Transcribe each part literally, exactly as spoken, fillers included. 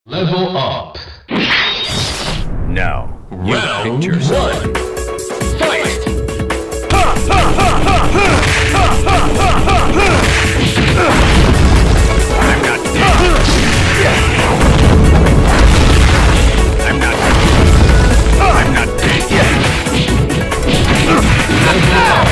Level up. Now, you Round picked yourself. one. Fight! I'm not dead. I'm not I'm not dead yet. Level up.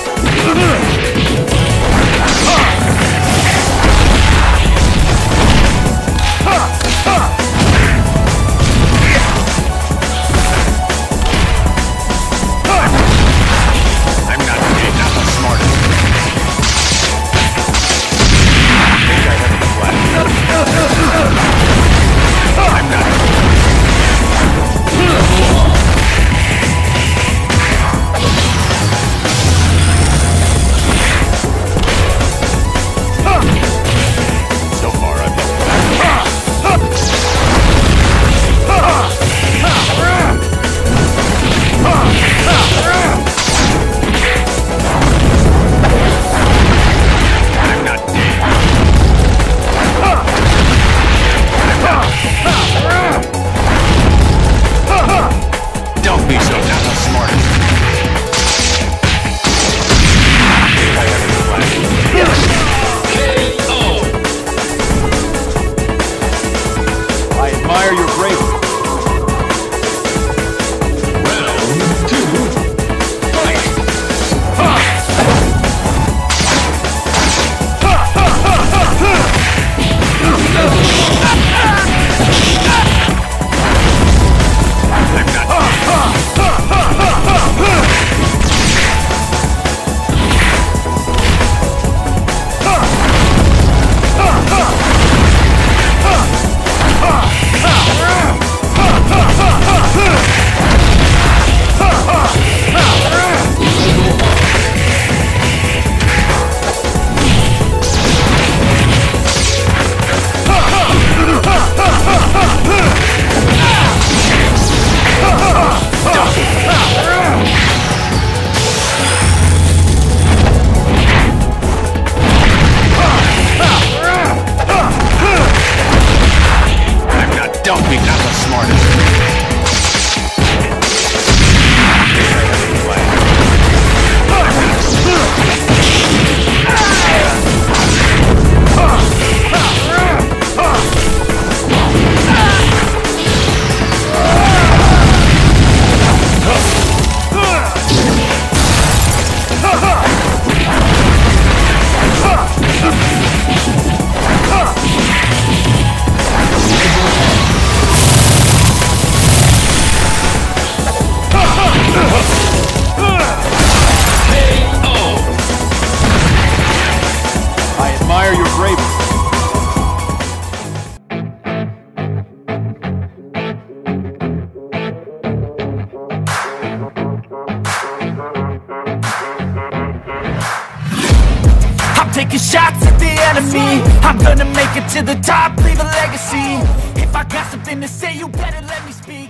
Taking shots at the enemy. I'm gonna make it to the top, leave a legacy. If I got something to say, you better let me speak.